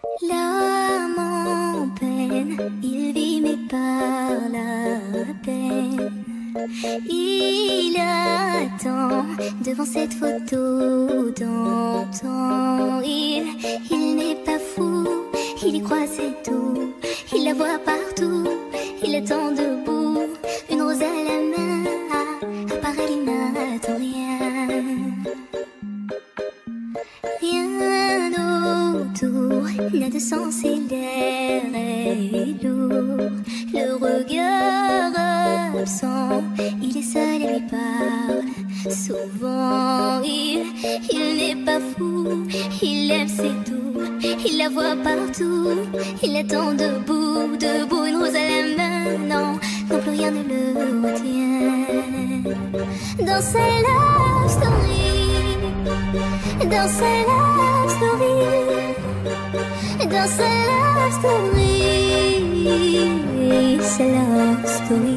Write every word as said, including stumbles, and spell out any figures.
L'âme en peine, il vit mais par la peine. Il attend devant cette photo d'antan. Il, il n'est pas fou, il y croit c'est tout. Il la voit partout, il attend debout, une rose à la main. À part elle, il n'attend rien. Rien autour n'a de sens et l'air est lourd. Le regard absent, il est seul et lui parle. Souvent il, il n'est pas fou, il aime c'est tout. Il la voit partout, il attend debout, debout, une rose à la main. Non, non plus rien ne le retient. Dans sa love story, dans sa love story, dans sa love story, sa love story.